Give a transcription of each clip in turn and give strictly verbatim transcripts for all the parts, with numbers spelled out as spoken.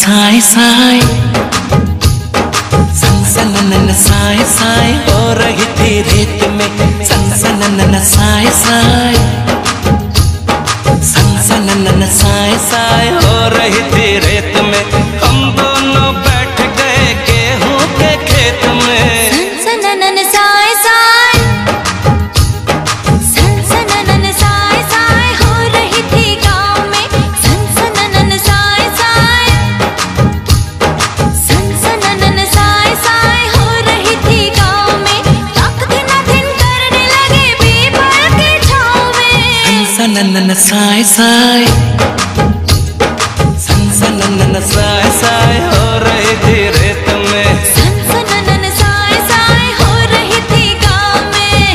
साए साए सनसनन साए साए हो रही थी रेत में। सनसनन साए साए सनसनन साए साए हो रही थी रेत में। हम दोनों बैठ गए गेहूं के खेत में। सनसनन साए साए सनसनन साए साए हो रही थी गाँव में। सनसनन साए साए सनसनन साए साए हो रही थी गाँव में। तक दिन दिन करने लगे पीपल की छाँव में। सनसनन साए साए सनसनन साए साए हो रही थी रेत में। सनसनन साए साए हो रही थी गाँव में।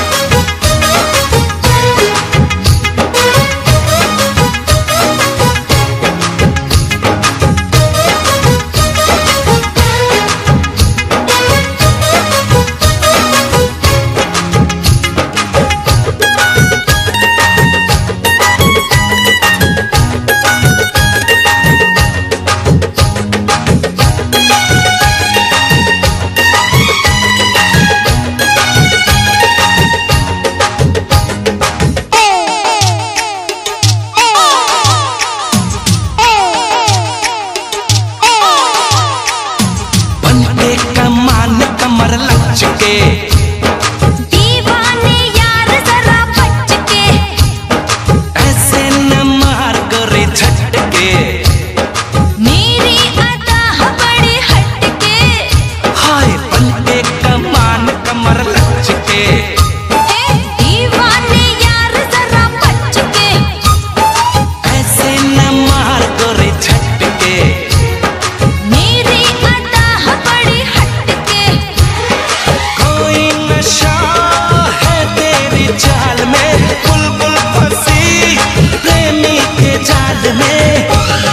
बनते कमान कमर लचके दीवाने यार जरा बच के। ऐसे न मार गोरी झटके। मेरी अदा बड़ी हटके। हाय बनते कमान कमर लचके। दीवाने यार जरा बच के। ऐसे न मार गोरी झटके। मेरी अदा बड़ी हटके। कोई नशा है तेरी चाल में। बुलबुल फंसी प्रेमी के जाल में।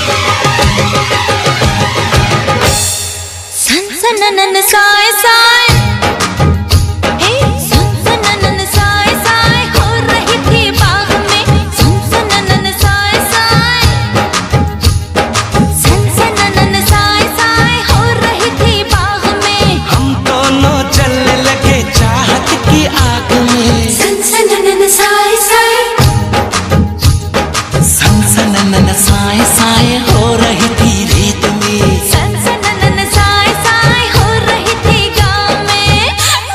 सनसनन साए साए सनसनन साए साए हो रही थी बाग में। सनसनन साए साए सनसनन साए साए हो रही थी बाग में। हम दोनों जलने लगे चाहत की आग में। सनसनन साए साए सनसनन साए साए हो रही थी रेत में। सनसनन साए साए हो रही थी गाँव में।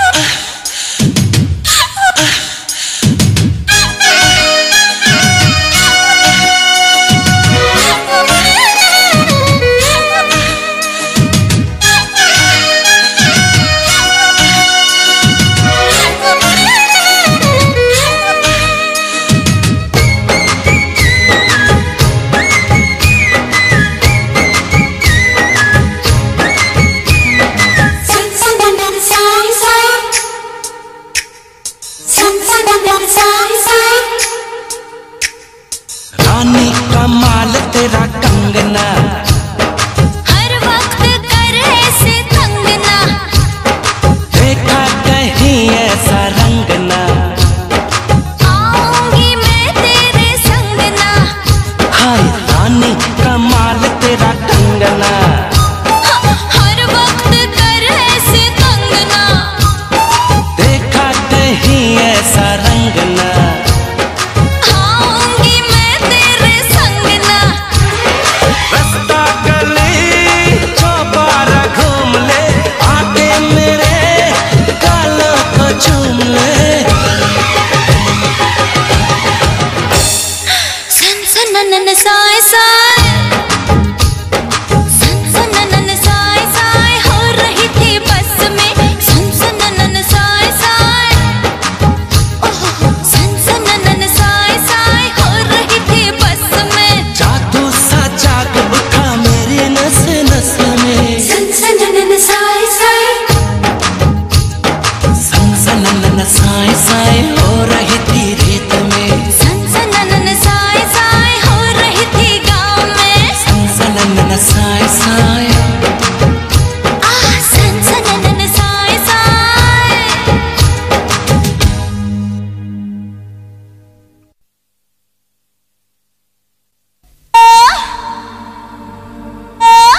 सनसनन साए साए सनसनन साए साए रानी कमाल तेरा कंगना। हर वक्त करे ऐसे तंगना। देखा कहीं ऐसा रंगना। आऊंगी मैं तेरे संग ना। हाय रानी कमाल तेरा कंगना। हर वक्त कर ऐसे तंगना। देखा कहीं ऐसा रंगना। आऊंगी मैं तेरे संग ना। रास्ता गली चौबारा घूम ले। आके मेरे गालों को चूम ले। सनसनन साए साए सनसनन साए साए हो रही थी बस में। सनसनन साए साए सनसनन साए साए हो रही थी बस में। जादू सा जाग उठा मेरे नस नस में। सनसनन साए साए सनसनन साए साए हो रही थी रेत में। सनसनन साए साए हो रही थी गाँव में। सनसनन साए साए आह सनसनन साए साए। आ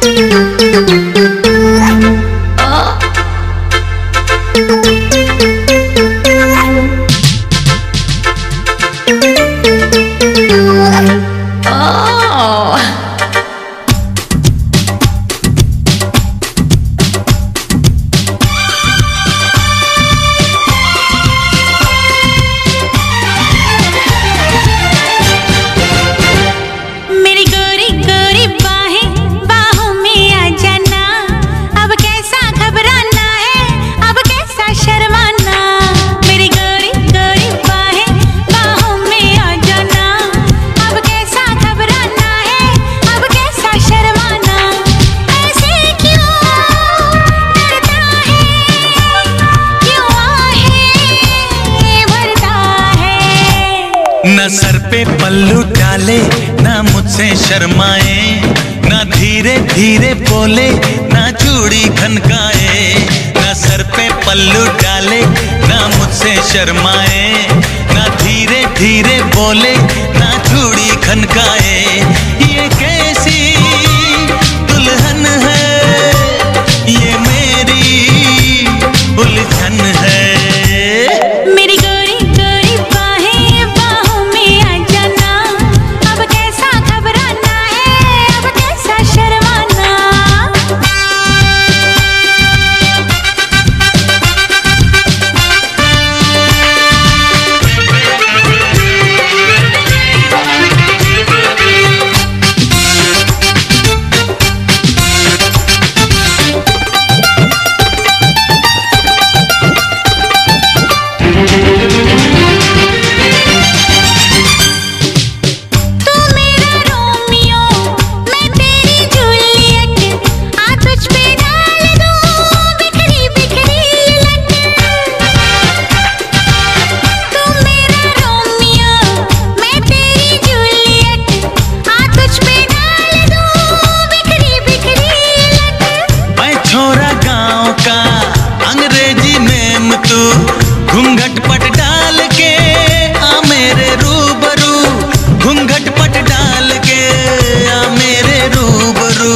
न सर पे पल्लू डाले ना मुझसे शर्माए, ना धीरे धीरे बोले ना चूड़ी खनकाए। न सर पे पल्लू डाले ना मुझसे शर्माए, ना धीरे धीरे बोले ना चूड़ी खनकाए। ये कैसी दुल्हन है, ये मेरी उलझन है। मेरी गोरी गोरी बाहें बाहों में आ जाना, अब कैसा घबराना है, अब कैसा शर्माना। घूंघट पट डाल के आ मेरे रूबरू, घूंघट पट डाल के आ मेरे रूबरू।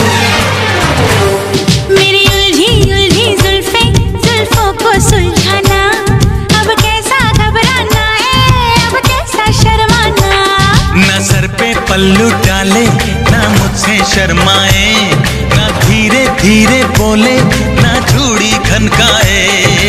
मेरी उलझी उलझी जुल्फें जुल्फों को सुलझाना, अब कैसा घबराना है, अब कैसा शर्माना। न सर पे पल्लू डाले ना मुझसे शर्माए, ना धीरे धीरे बोले ना चूड़ी खनकाए।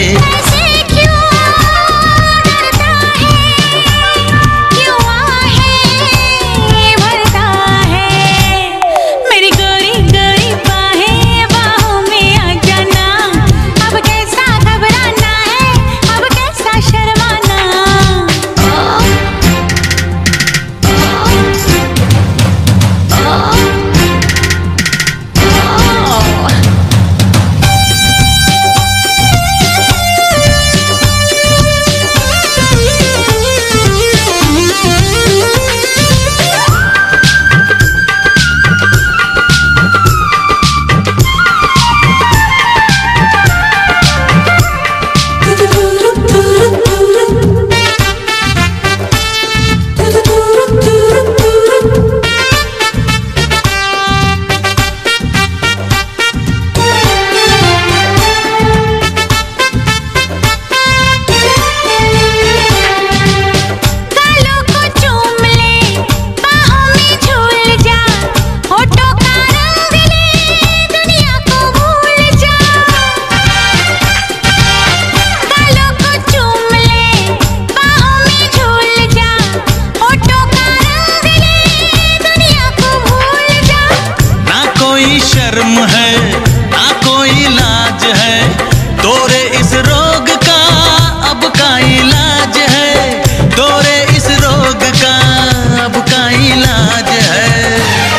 शर्म है ना कोई लाज है, तोरे इस रोग का अब का इलाज है, तोरे इस रोग का अब का इलाज है।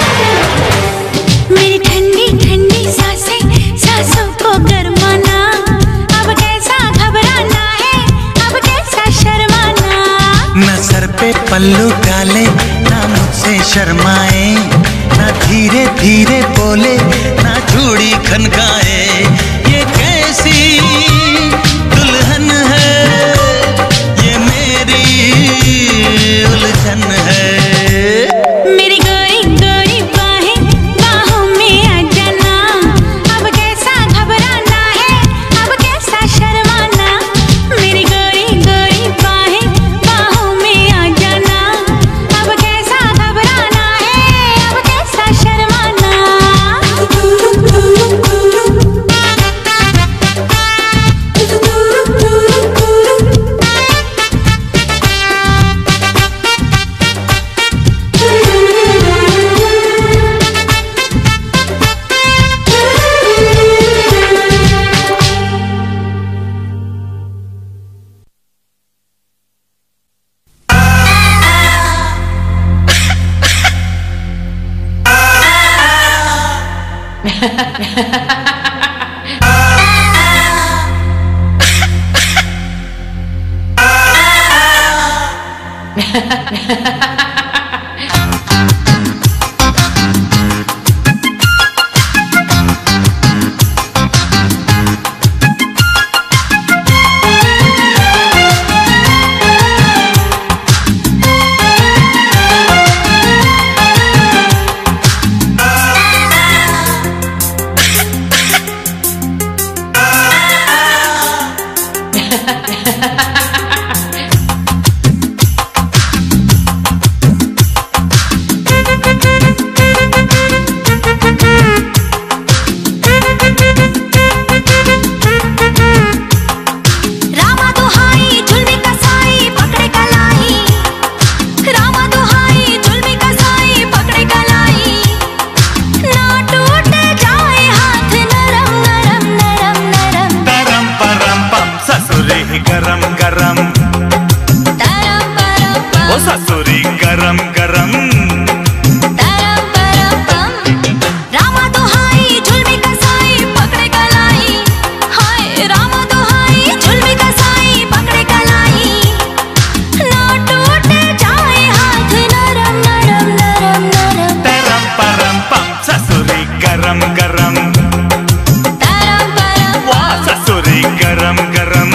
मेरी ठंडी ठंडी सांसें सांसों को गरमाना, अब कैसा घबराना है, अब कैसा शर्माना। न सर पे पल्लू डाले ना मुझसे शर्माए, ना धीरे धीरे बोले ना चूड़ी खनकाए। ये कैसी दुल्हन है, ये मेरी उलझन है। मेरी गोरी गोरी बाहें बाहों में आ जा, गरम गरम ओ ससुरी गरम गरम रामा दुहाई झुलमी कसाई पकड़े कलाई, हाय रामा दुहाई झुलमी कसाई पकड़े कलाई, ना टूट जाए हाथ नरम नरम नरम नरम तरम परम पम ससुरी गरम गरम तरम परम वाह ससुरी गरम गरम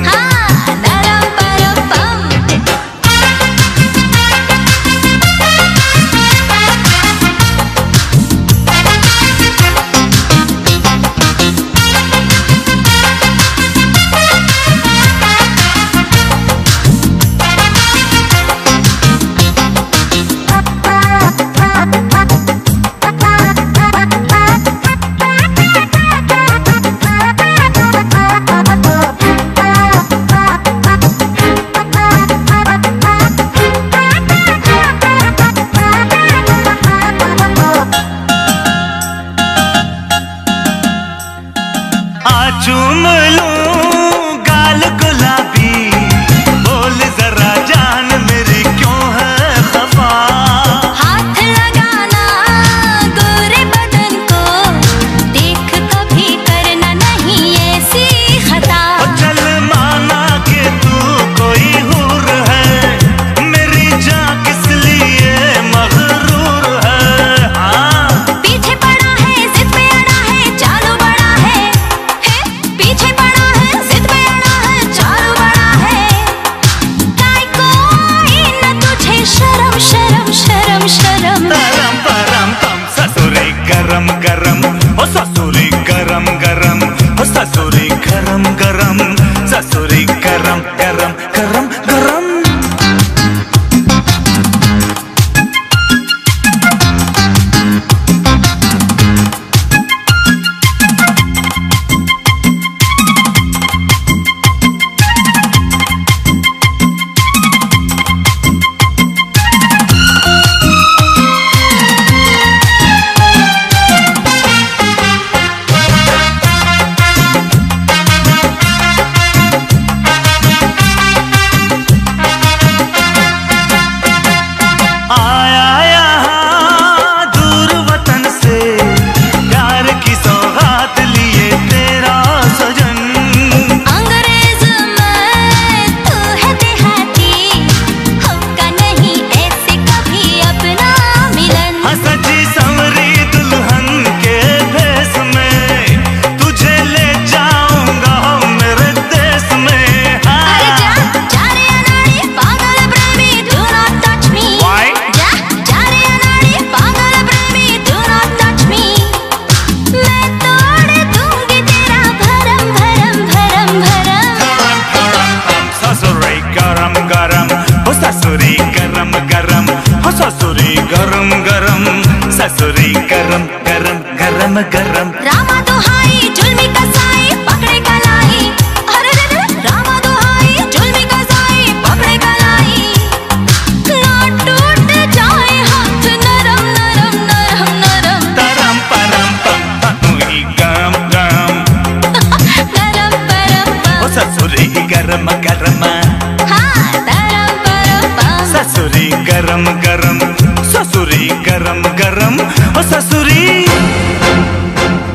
चूम लूं गाल गुलाबी, बोल जरा जान मेरी क्यों है खफा, हाथ लगाना गोरे बदन को, देख कभी करना नहीं ऐसी खता, चल माना कि तू कोई हूर है, मेरी जान किस लिए मगरूर है, हाँ पीछे पड़ा है जिद पे अड़ा है चालू बड़ा है, पीछे पड़ा है जिद पे अड़ा है चालू बड़ा है, काय कोई न तुझे शर्म शर्म शर्म शर्म तरम परम पम ससुरी गरम गरम ओ ससुरी गरम गरम ओ ससुरी गरम गरम ससुरी गरम गरम गरम गरम ससुरी गरम गरम हो ससुरी गरम गरम ससुरी गरम गरम गरम गरम रामा दुहाई झुलमी कसाई पकड़े कलाई, अरे रे रे रामा दुहाई झुलमी कसाई पकड़े कलाई, ना टूट जाए हाथ नरम नरम नरम नरम तरम परम पम ससुरी गरम गरम नरम परम हो ससुरी गरम गरम ससुरी गरम गरम ससुरी गरम गरम ओ ससुरी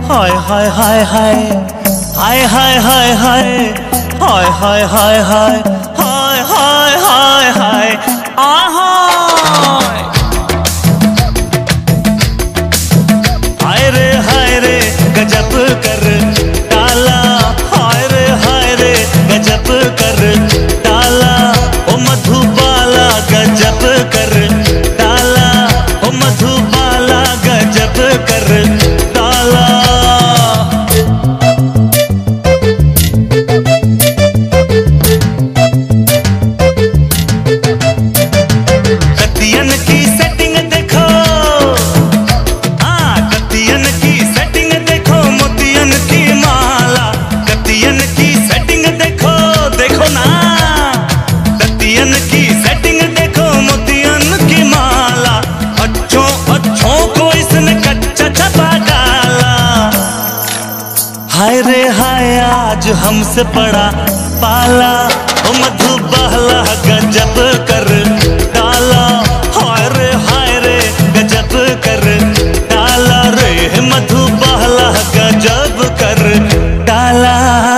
हाय हाय हाय हाय हाय हाय हाय हाय हाय हाय हाय हाय हाय हाय हाय हाय हाय हाय रे हाय रे गजब कर डाला, हाय रे हाय रे गजब कर डाला, ओ मधुबाला गजब कर डाला, ओ मधुबाला गजब कर डाला। कतियन की सेटिंग देखो, हाँ कतियन की सेटिंग देखो, मोतियन की माला, कतियन की सेटिंग देखो, देखो ना कतियन की सेटिंग देखो, मोतियन की माला, अच्छों अच्छों को इसने कच्चा छपा डाला। हाय रे हाय आज हमसे पड़ा पाला, ओ मधुबाला गजब कर डाला, हाय रे हाय रे गजब कर डाला रे, मधुबाला गजब कर डाला।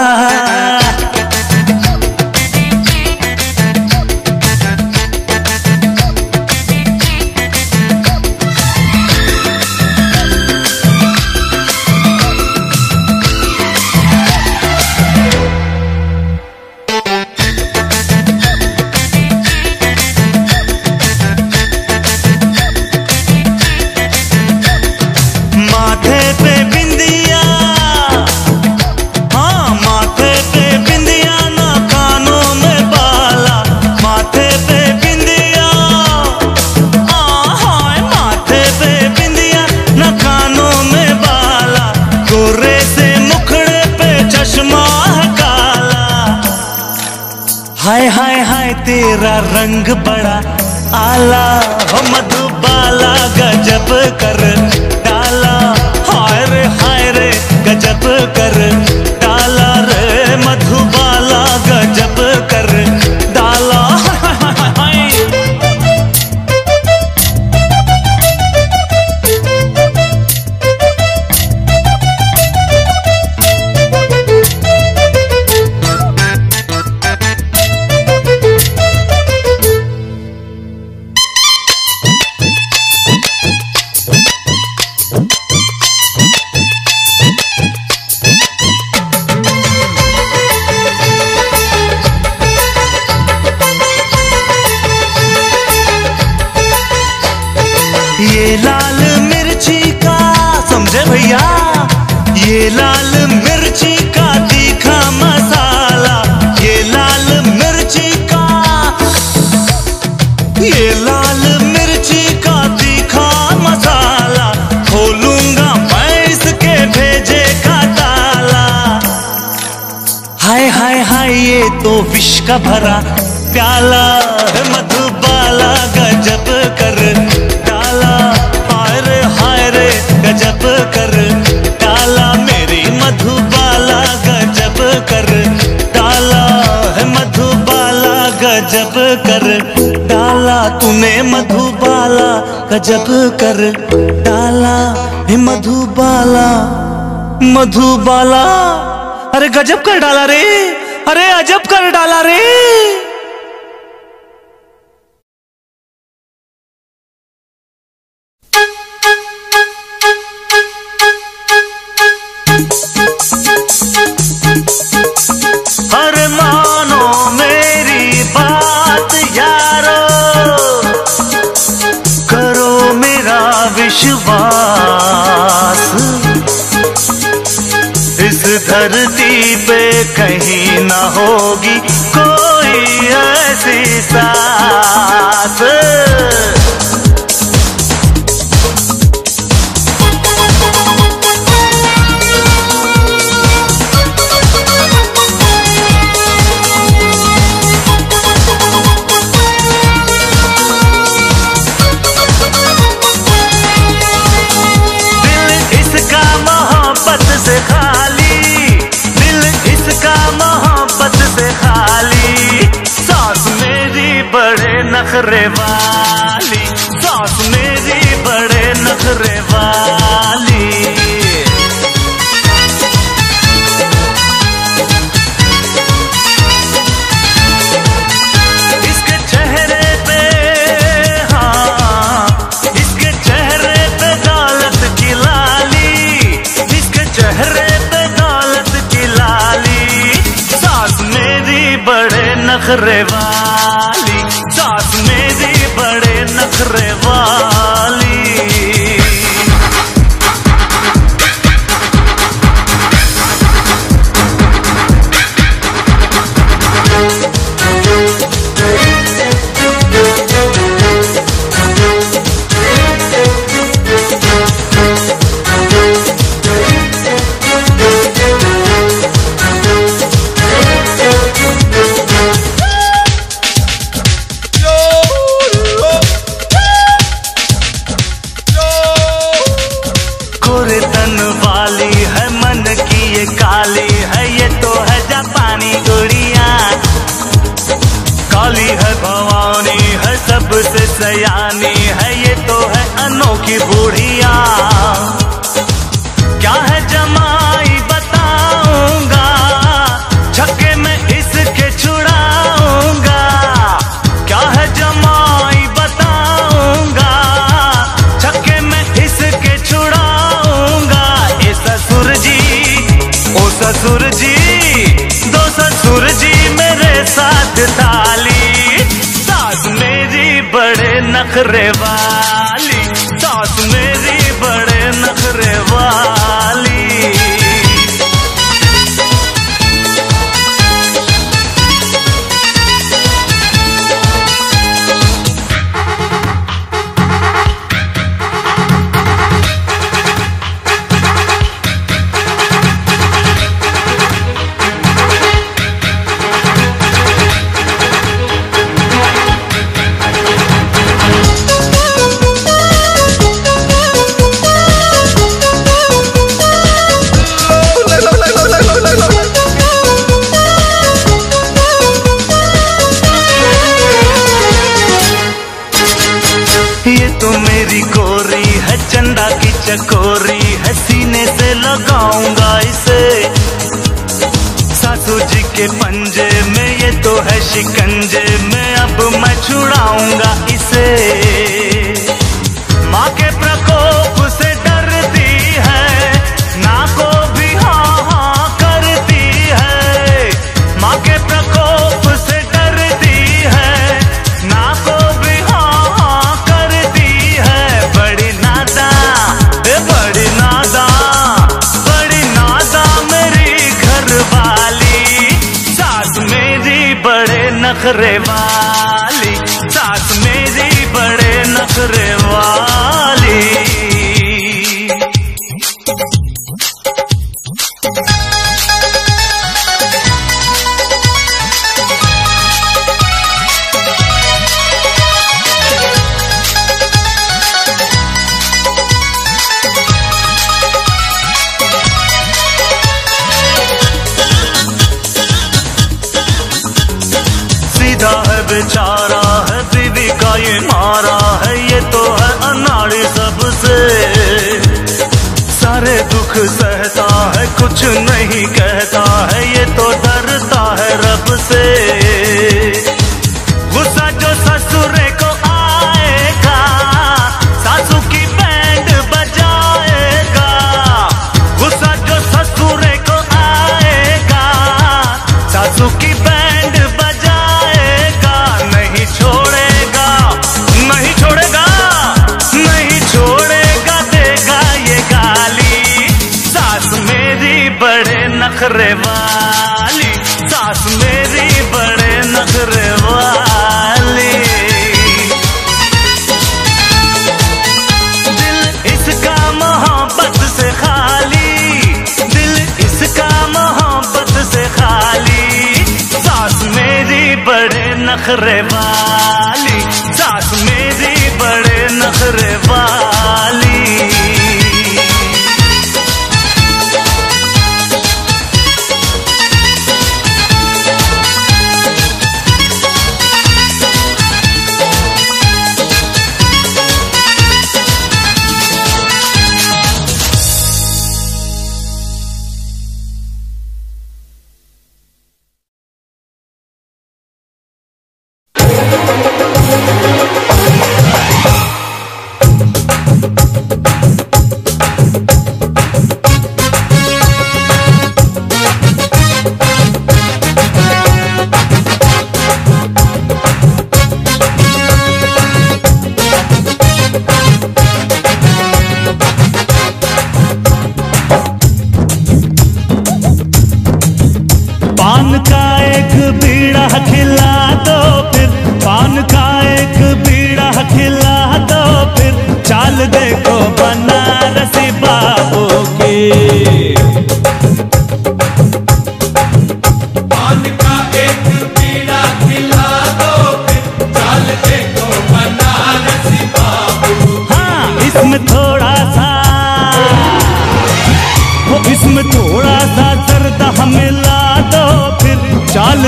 माथे पे बिंदिया, हाँ माथे पे बिंदिया ना कानों में बाला, माथे पे बिंदिया, हाँ हाय माथे पे बिंदिया ना कानों में बाला, गोरे से मुखड़े पे चश्मा काला। हाय हाय हाय तेरा रंग बड़ा आला, हो मधुबाला गजब कर डाला, हाय रे हाय रे गजब कर डाला रे, मधुबाला गजब कर डाला। ये लाल मिर्ची का, समझे भैया, ये लाल मिर्ची का तीखा मसाला, ये लाल मिर्ची का, ये लाल मिर्ची का तीखा मसाला, खोलूंगा मैं इसके भेजे का ताला। हाय हाय हाय ये तो विष का भरा प्याला, मधुबाला गजब कर डाला, हाय रे हाय रे गजब कर डाला, मेरी मधुबाला गजब कर डाला, मधुबाला गजब कर डाला, तूने मधुबाला गजब कर डाला, हे मधुबाला मधुबाला, अरे गजब कर डाला रे, अरे अजब कर डाला रे। अरे मानो मेरी बात यारो, करो मेरा विश्वास, इस धरती पे कहीं ना होगी कोई ऐसी साथ। से खाली, दिल इसका मोहब्बत से खाली, सास मेरी बड़े नखरे वाली, सास मेरी बड़े नखरे वाली। नखरे वाली, सास मेरी बड़े नखरे वाली। गोरे तन वाली है, मन की ये काली है, ये तो है जापानी गुड़िया। काली है भवानी है, सबसे सयानी है, ये तो है अनोखी बूढ़िया। क्या है जमाई बताऊंगा, छक्के में इसके छुड़ाऊंगा। क्या है जमाई बताऊंगा, छक्के में इसके छुड़ाऊंगा। ए ससुर जी, ओ ससुर जी, दो ससुर जी मेरे साथ ताली। सास मेरी बड़े नखरे वाली, सास मेरी बड़े नखरे वाली। ये तो मेरी गोरी है, चंदा की चकोरी है, सीने से लगाऊंगा इसे। सासू जी के पंजे में ये तो है शिकंजे में, अब मैं छुड़ाऊंगा इसे। माँ के प्रकोप से डरती है, ना को भी हाँ हाँ करती है। माँ के प्रकोप से डरती है, ना को भी हाँ हाँ करती है। बड़ी नादा, बड़ी नादा, बड़ी नादा मेरी घरवाली। सास मेरी बड़े नखरे वाली, सास मेरी बड़े नखरे वाली। सीधा है बेचारा है, बीवी का ये मारा है, ये तो है अनाड़ी सबसे। सारे दुख सहता है, कुछ नहीं कहता है, ये तो डरता है रब से। गुस्सा जो ससुरे को आएगा, सासू की बैंड बजाएगा। गुस्सा जो ससुरे को आएगा, सासू की बैंड बजाएगा। नहीं छोड़ेगा, नहीं छोड़ेगा, नहीं छोड़ेगा, देगा ये गाली। सास मेरी बड़े नखरे वाली, सास मेरी बड़े नखरे वाली। दिल इसका मोहब्बत से खाली, दिल इसका मोहब्बत से खाली। सास मेरी बड़े नखरे वाली, सास मेरी बड़े नखरे वाली।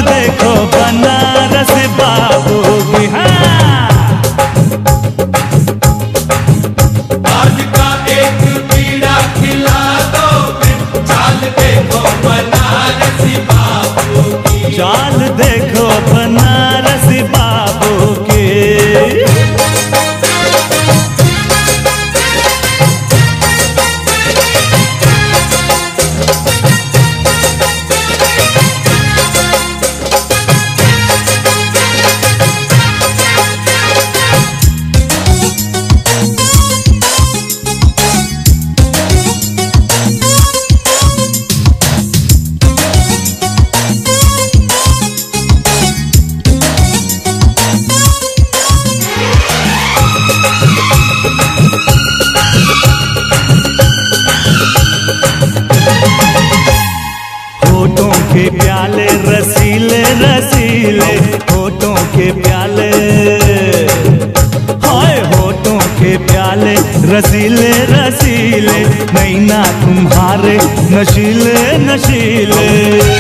देखो बनारस बाबू की। हाँ आज का एक बीड़ा खिला दो, फिर चाल देखो बनारसी बाबू की। चाल देखो बनारसी बाबू की। होठों के प्याले रसीले रसीले, होठों के प्याले, हाय होठों के प्याले रसीले रसीले, नैना तुम्हारे नशीले नशीले।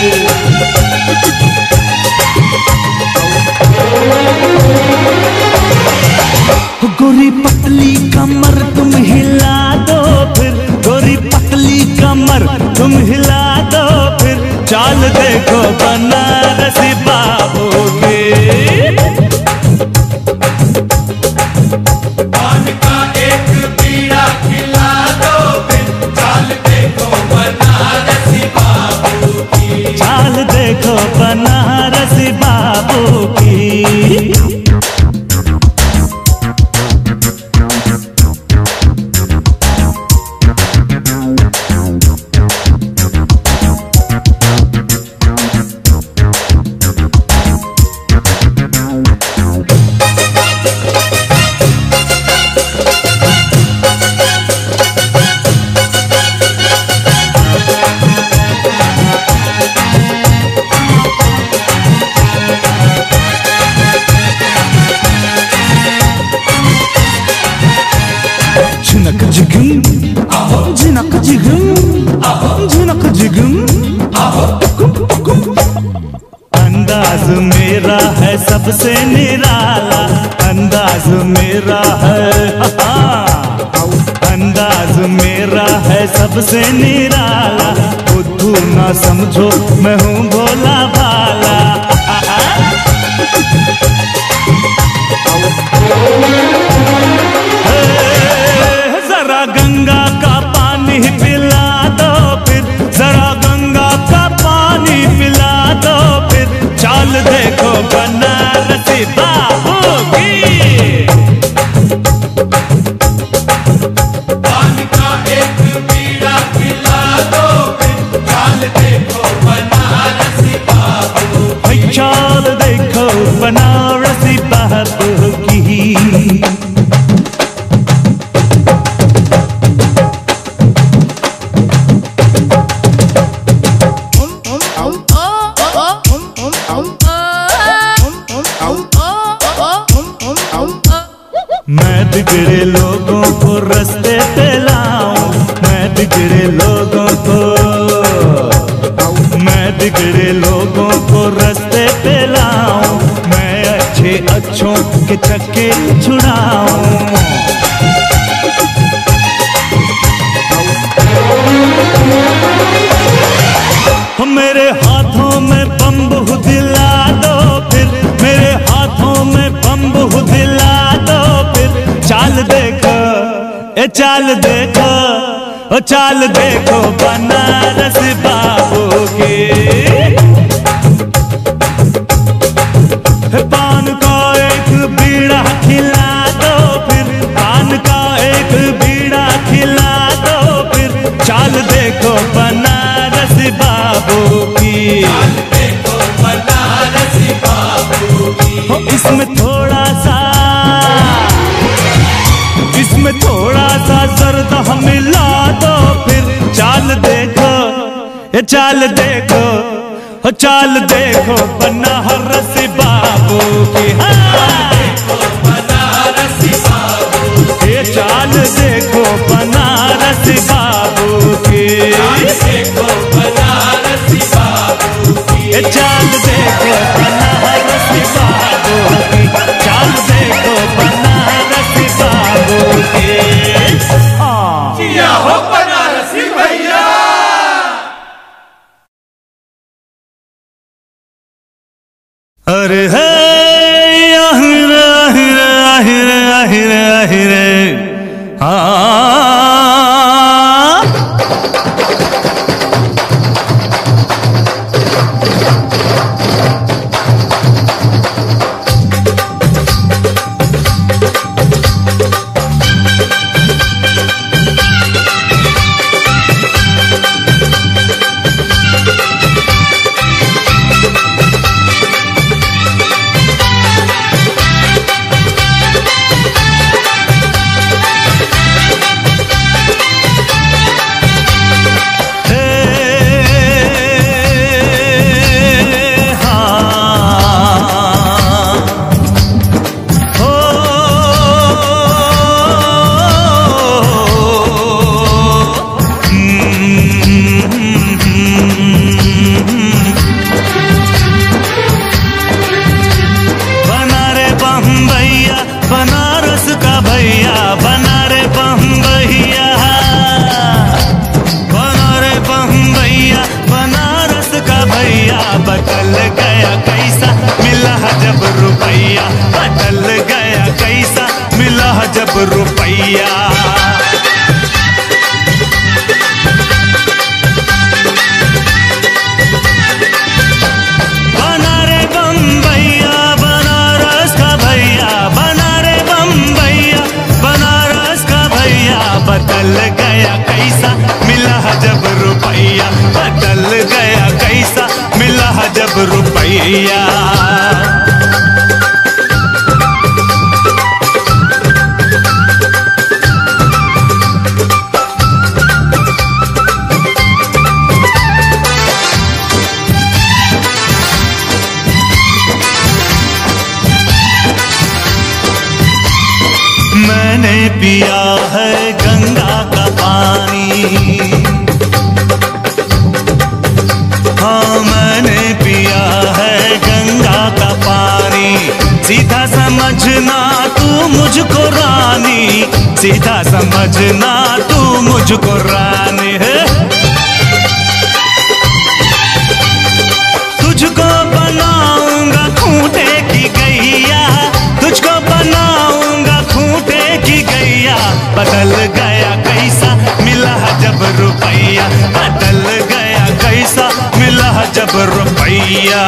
गोरी पतली कमर तुम हिला दो फिर, गोरी पतली कमर तुम हिला दो फिर, चाल देखो बनारसी बाबू की। पान का एक बीड़ा खिला दो, फिर चाल देखो बनारसी बाबू की। चाल देखो बनारसी बाबू की। झिनक जिगम झिनक जिगम झिनक जिगम, अंदाज मेरा है सबसे निराला, अंदाज मेरा है, अंदाज मेरा है सबसे निराला, बुद्धू ना समझो मैं हूँ भोला भाला। जरा गंगा का पानी पिला दो फिर, जरा गंगा का पानी पिला दो फिर, चाल देखो बनारसी बाबू की। पान का एक बीड़ा खिला दो, फिर चाल देखो बनारसी बाबू की। चाल देखो बनारसी बाबू की। मैं बिगड़े लोगों को रास्ते पे लाऊं, मैं बिगड़े लोगों को, मैं बिगड़े लोगों को रास्ते पे लाऊं, मैं अच्छे अच्छों के चक्के छुड़ाऊं। मेरे हाथों में बम्बू दिला दो फिर, मेरे हाथों में बम्बू दिला दो फिर, चाल देखो ए चाल देखो ओ चाल देखो बनारस बाबू की। पान का एक बीड़ा खिला दो फिर, पान का एक बीड़ा खिला दो फिर, चाल देखो बनारस बाबू की। चाल देखो बनारसी बाबू की। हो इसमें थोड़ा सा, इसमें थोड़ा सा जर्दा मिला दो फिर, चाल देखो ये चाल देखो हो चाल देखो बनारसी बाबू की। हाँ बनारसी बाबू ये चाल देखो बनारसी बाबू की। देखो बनारसी बाबू की। ये चाल देखो रुपैया, बदल गया कैसा मिला जब रुपैया। बना रे बम्बैया बनारस का भैया, बना रे बम्बैया बनारस का भैया, बदल गया कैसा मिला जब रुपैया, बदल गया कैसा मिला जब रुपैया। मैंने पिया है गंगा का पानी, हाँ मैंने पिया है गंगा का पानी, सीधा समझना तू मुझको रानी, सीधा समझना तू मुझको रानी है। तुझको बनाऊंगा खूंटे की गैया, तुझको बनाऊंगा खूंटे की गैया, बदल गया कैसा मिला जब रुपैया, बदल गया कैसा मिला जब रुपैया।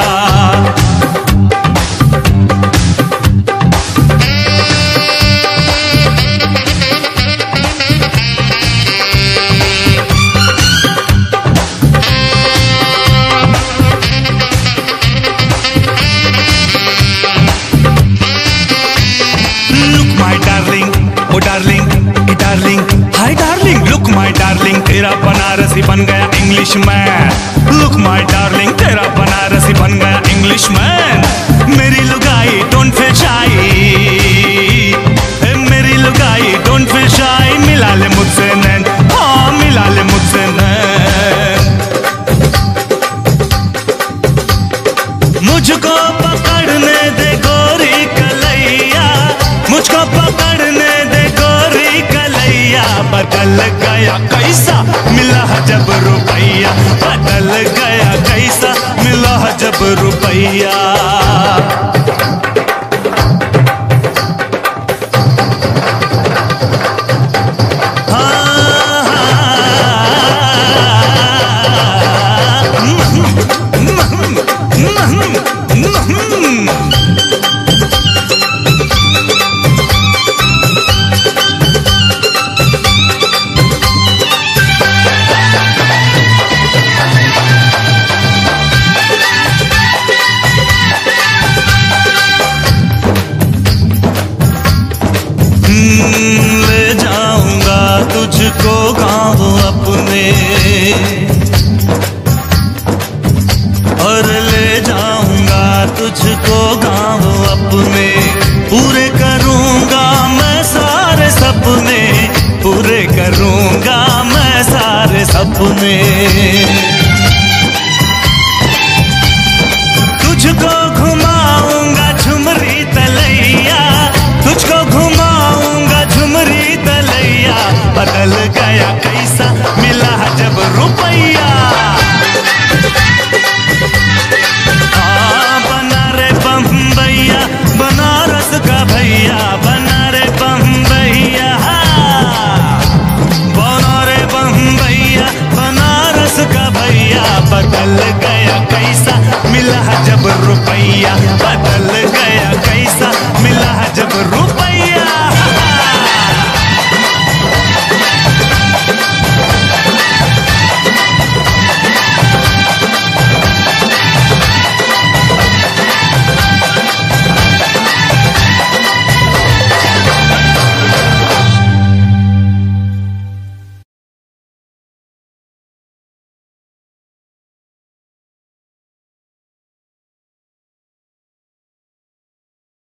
तेरा बनारसी बन गया English man, look my darling तेरा बनारसी बन गया इंग्लिश मैन। मेरी लुगाई डोंट फील शाई, मेरी लुगाई डोंट फील शाई, मिला ले मुझसे नैन, हाँ मिला ले मुझसे नैन। मुझको पकड़ने दे गोरी कलैया, मुझको पकड़ने दे गोरी कलैया, बदल गया कैसा मिला जब रुपैया, बदल गया कैसा मिला जब रुपैया। ले जाऊंगा तुझको गाँव अपने, और ले जाऊंगा तुझको गाँव अपने, पूरे करूंगा मैं सारे सपने, पूरे करूंगा मैं सारे सपने। तुझको घुमाऊंगा झुमरी तलैया, तुझको घुमाऊंगा झुमरी तलैया, बदल गया कैसा मिला जब रुपैया। हाँ बना रे बम्बैया बनारस का भैया,